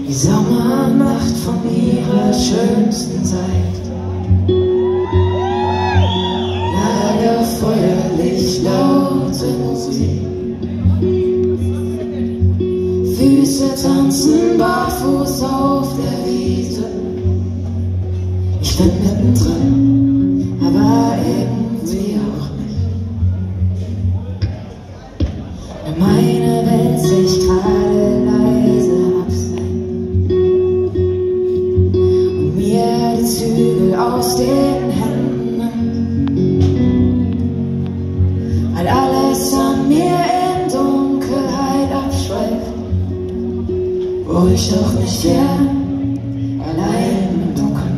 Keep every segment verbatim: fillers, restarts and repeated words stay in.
Die Sommernacht von ihrer schönsten Zeit. Lagerfeuerlicht, laute Musik. Füße tanzen barfuß auf der Wiese. Ich bin mittendrin, aber irgendwie auch nicht. Wenn meine Welt sich gerade leise absenkt und mir die Zügel aus den Händen nimmt, weil alles an mir in Dunkelheit abschweift, wo ich doch nicht gern allein im Dunkeln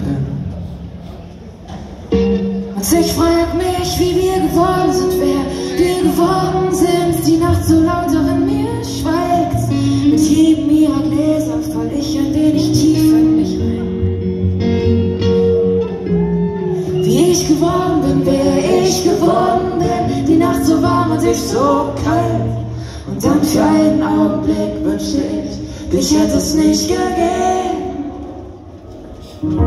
bin. Und ich frag mich, wie wir geworden sind, wer wir geworden sind. Die Nacht so laut auch in mir schweigt. Mit jedem ihrer Gläser fall ich ein wenig tiefer in mich rein. Wie ich geworden bin, wer ich geworden bin. Die Nacht so warm und ich so kalt. Und dann für einen Augenblick wünschte ich, dich hätte es nicht gegeben.